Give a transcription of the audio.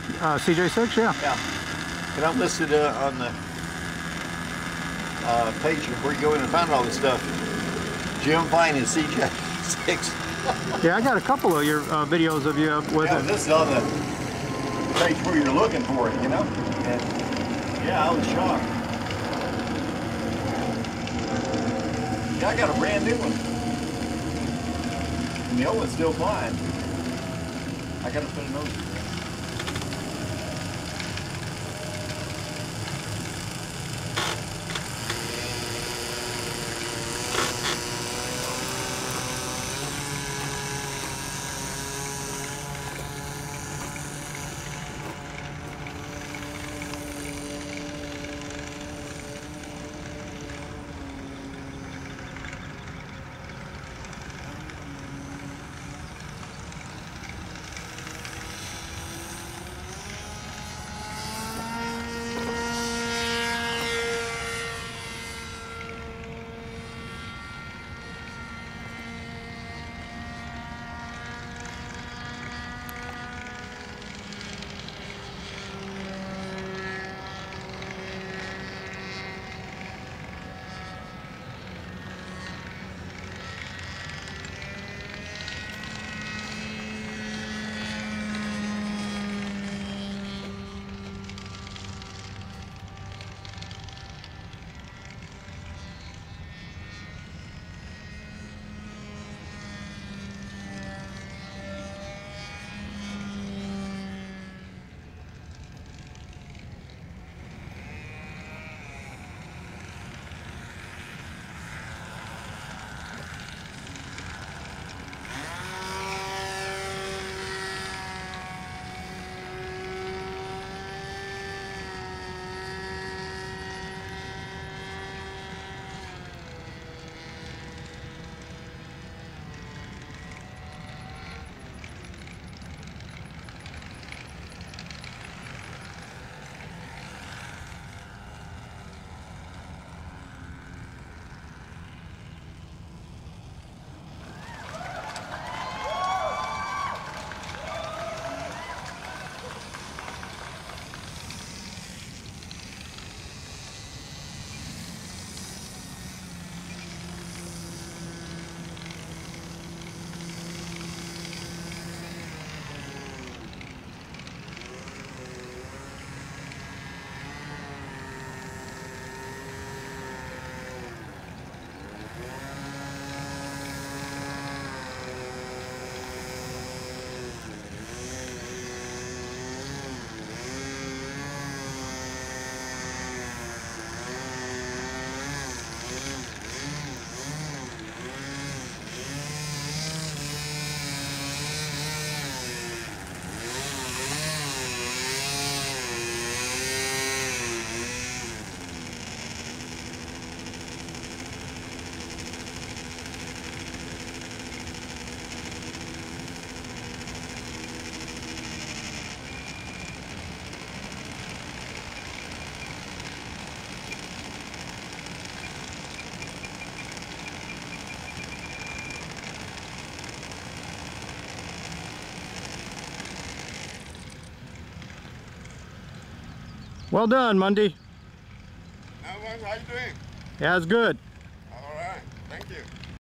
CJ6, yeah. Yeah. And I'm listed on the page where you go in and find all this stuff. Jim Fine and CJ6. Yeah, I got a couple of your videos of you with it. This is on the page where you're looking for it, you know? And yeah, I was shocked. Yeah, I got a brand new one. And the old one's still flying. I gotta put a nose in there. Well done, Monday. How you doing? Yeah, it's good.